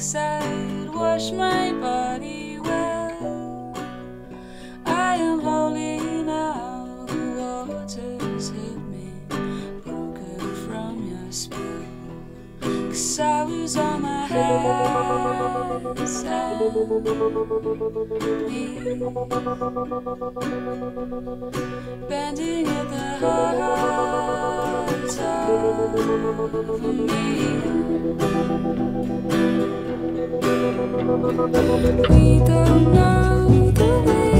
lakeside, wash my body well. I am holy now, the waters hit me, broken from your spell. 'Cause I was on my hands and knees, bending at the heart of me. We don't know the way